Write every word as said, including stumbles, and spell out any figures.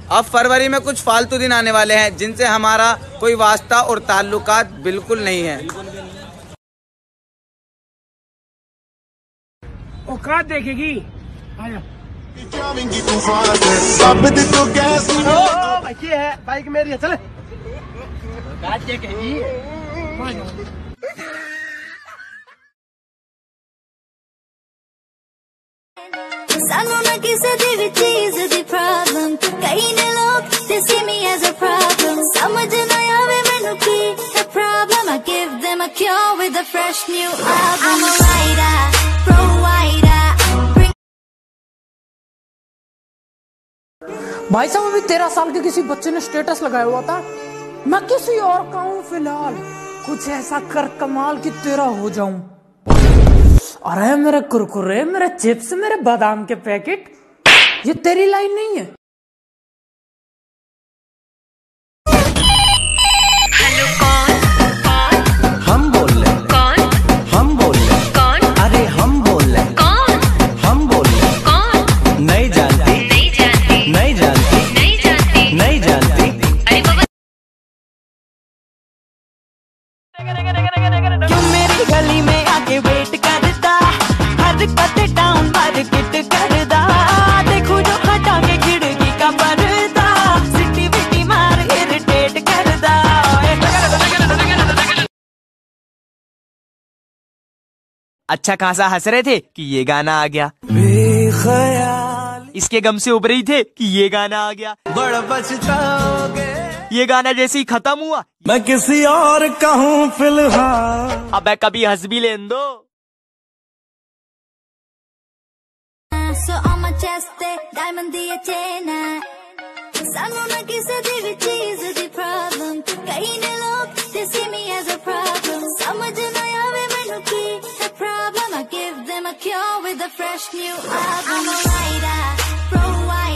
अब फरवरी में कुछ फालतू दिन आने वाले हैं जिनसे हमारा कोई वास्ता और ताल्लुकात बिल्कुल नहीं है। औकात देखेगी। आया। ओ, ये है बाइक मेरी है, चले। औकात देखेगी। सानू ना किसे दी भी चीज दी प्रॉब्लम, कई ने लोग they see me as a problem, समझ ना आवे मैनू की है problem, I give them a cure with a fresh new album, I'm a writer, provider, bring... भाई साहब अभी तेरह साल के किसी बच्चे ने स्टेटस लगाया हुआ था, मैं किसी और का हूँ फिलहाल, कुछ ऐसा कर कमाल कि तेरा हो जाऊं। अरे मेरे कुरकुरे, मेरे चिप्स, मेरे बादाम के पैकेट, ये तेरी लाइन नहीं है। हेलो कौन कौन हम बोल रहे कौन हम बोल रहे कौन अरे हम बोल रहे कौन हम बोल रहे कौन नहीं जानती नहीं जानती नहीं जानती नहीं जानती नहीं जानती अरे बाबा क्यों मेरी गली में आके वेट करता, हर पते टाउन मार्केट करदा, देखो जो हटा के खिड़की का पर्दा, सिटी बिटी मार इरिटेट करदा। अच्छा खासा हंस रहे थे कि ये गाना आ गया, बेख्याल इसके गम से उब रही थे कि ये गाना आ गया, बड़ा पछताओगे ये गाना जैसे ही खत्म हुआ मैं किसी और का हूँ फिलहाल। अब कभी हंस भी लेन दो। So on my chest ते diamond दी chain है, सानू ना किसे दी भी चीज दी problem, कई ने लोग they see me as a problem, समझ ना आवे मैनू की है problem, I give them a cure with a fresh new album, I'm a writer, provider.